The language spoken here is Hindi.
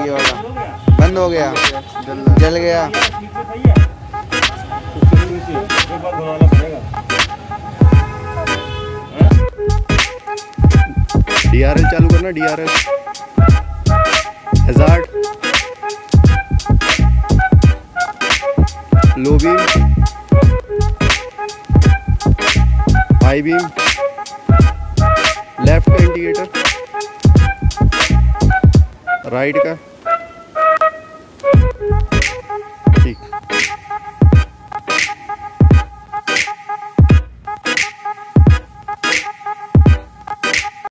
ये वाला बंद हो गया, जल गया। DRL चालू करना, DRL hazard, low beam, high beam, left का इंडिकेटर, राइट का, ठीक।